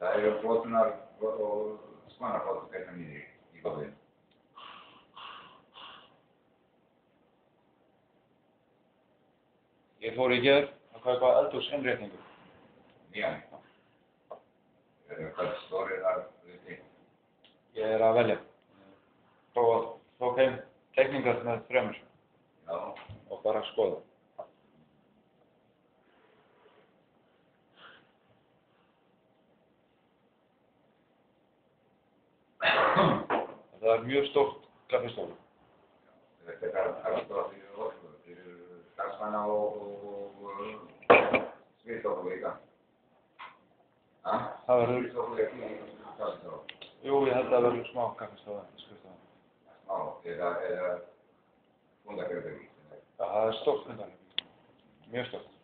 Það eru flottunar og smannaflottur hvernig niður í góðinu. Ég fór í gær að kaupa eldhúsinnréttingu. Nýjan. Hvað stóri þar við? Ég er að velja. Tók heim teikningar með 3. Já. Og bara skoða. Það er mjög stórt kaffistofu. Þetta er kaffistofa fyrir okkur, fyrir starfsmanna og skrifstofu líka. Það verður... Skrifstofu ekki kaffistofa. Jú, ég held að það verður smá kaffistofa, skrifstofa. Smá, eða fundarherbergi. Það er stórt fundarherbergi. Mjög stórt.